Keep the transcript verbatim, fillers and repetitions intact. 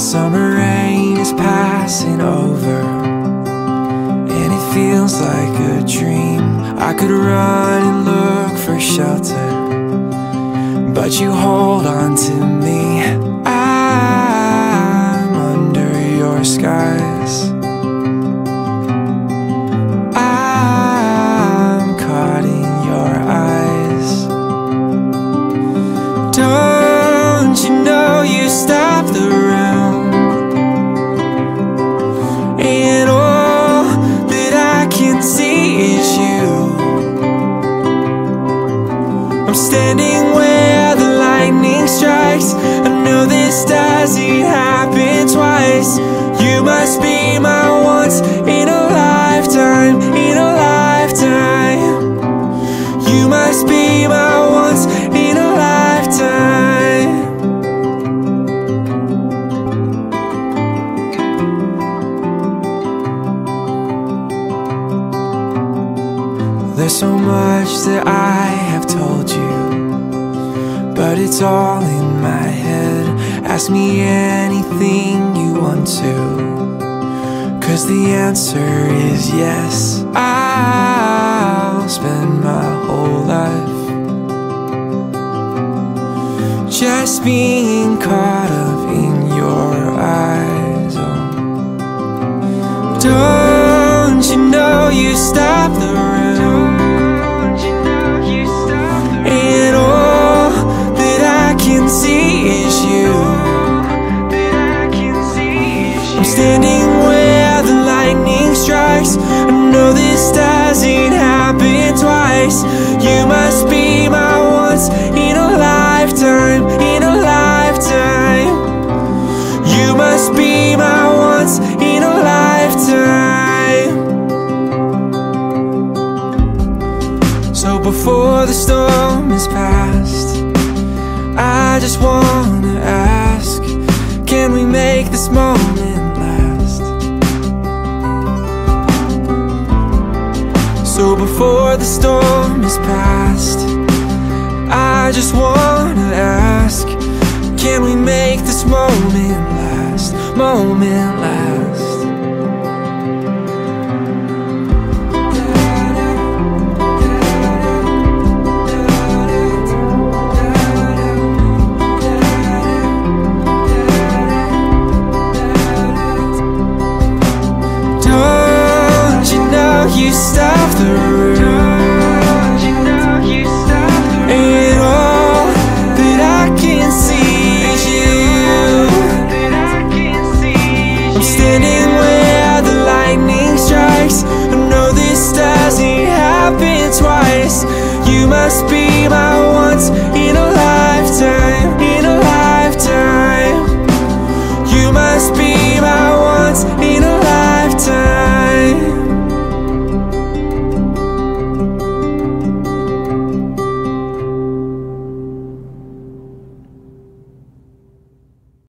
summer rain is passing over, and it feels like a dream. I could run and look for shelter, but you hold on to me. I'm under your skies. I'm caught in your eyes. Don't you know you stop the round, and all that I can see is you. I'm standing where the lightning strikes. I know this doesn't happen twice. You must be my once in a lifetime, in a lifetime. You must be my once in a lifetime. There's so much that I have told you, but it's all in my head. Ask me anything you want to, 'cause the answer is yes. I'll spend my whole life just being caught up in your eyes. Oh, don't you know you stop the room, and all that I can see is you. I'm standing where the lightning strikes. I know this doesn't happen twice. You must be my once in a lifetime, in a lifetime. You must be my once in a lifetime. So before the storm is past, I just wanna ask, can we make this moment last? So before the storm is past, I just wanna ask, can we make this moment last, moment last?